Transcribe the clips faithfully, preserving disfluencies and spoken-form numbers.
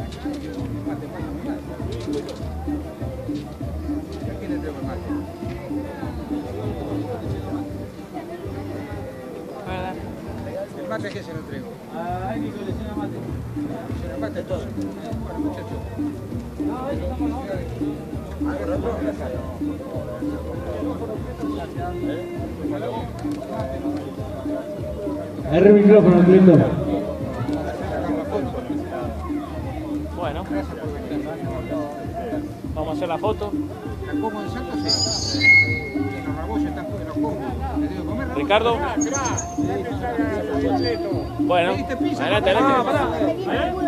¿El mate a qué se lo entrego? A alguien que colecciona mate. Se lo mate todo. Bueno, muchachos. Agarre el micrófono, Clinton. Bueno, vamos a hacer la foto. ¿La como en Santos? Sí. Los rabollos están en los comos. ¿Le digo comer? Ricardo. Bueno, adelante, adelante.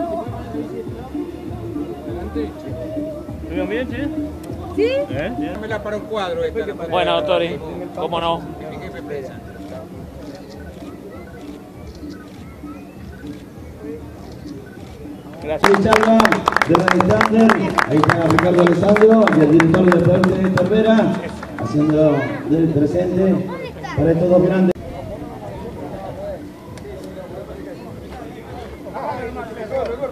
¿Estuvieron bien, che? ¿Sí? ¿Eh? Bien. Dámela para un cuadro esta. Bueno, Tori, cómo no. Mi jefe prensa. Gracias. Sí, charla de la Alexander. Ahí está Ricardo Alessandro y el director de deporte de Cervera haciendo del presente para estos dos grandes.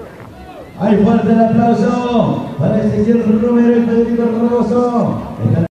Hay fuerte el aplauso para el señor Romero y Federico Rogoso.